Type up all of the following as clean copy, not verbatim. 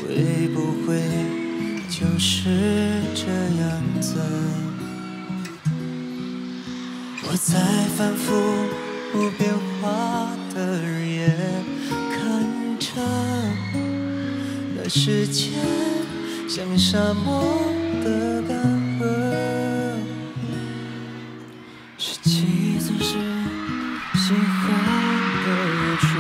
会不会就是这样子？我在反复不变化的日夜看着，那时间像沙漠的干涸，是几总是喜欢的日出，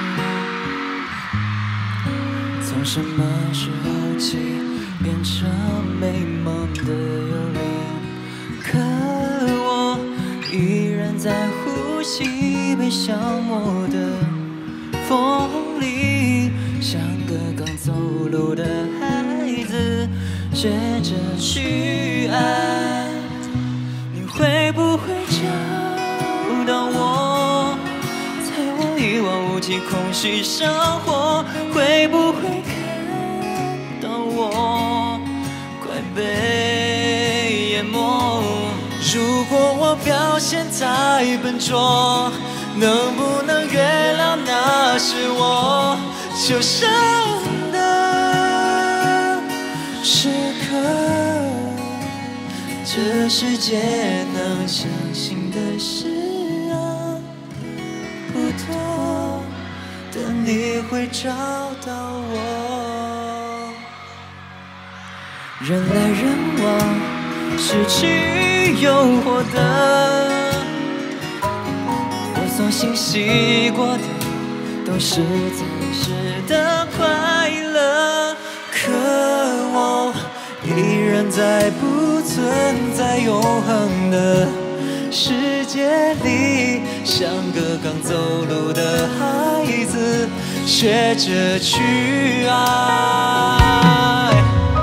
从什么时候起变成美梦的游离？可我依然在呼吸被消磨的风里，像个刚走路的孩子，学着去爱。你会不会找到我，在我一望无际空虚生活？会不会看到我快被淹没？如果我表现太笨拙，能不能原谅那是我求生的时刻？这世界能相信的事啊不多，但你会找到我。人来人往，失去诱惑的，我所欣喜过的都是暂时的快乐，可我依然在不存在永恒的世界里，像个刚走路的孩子，学着去爱。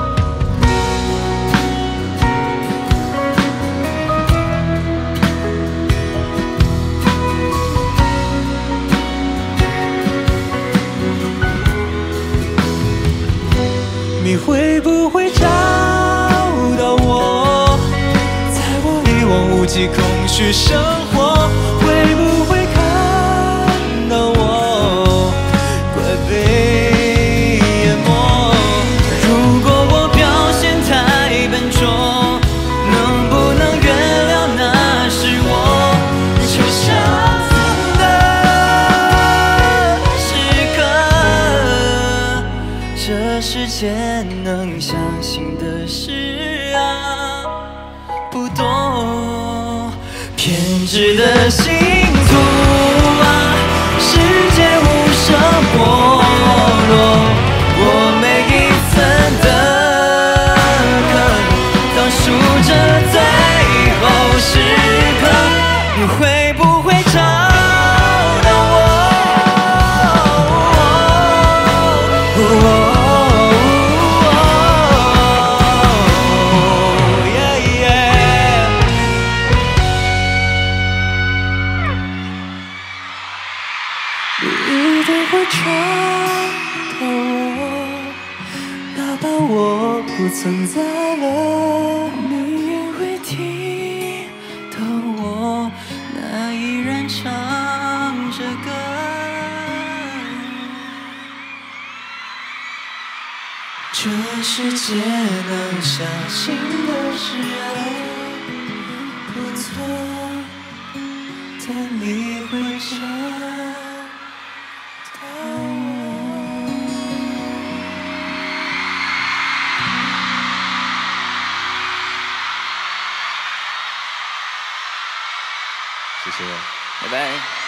你会不会找到我，在我一望无际空虚生活？会不会看到我快被淹没？如果我表现太笨拙，能不能原谅那是我求生的时刻？这世界能相信的事啊不多，偏执的星图啊，世界无声剥落，我每一寸的可能倒数着最后时刻。你会不会找到我？一定会找到我，哪怕我不存在了，你也会听到我，那依然唱着歌。这世界能相信的事不多，但你会找谢谢，拜拜。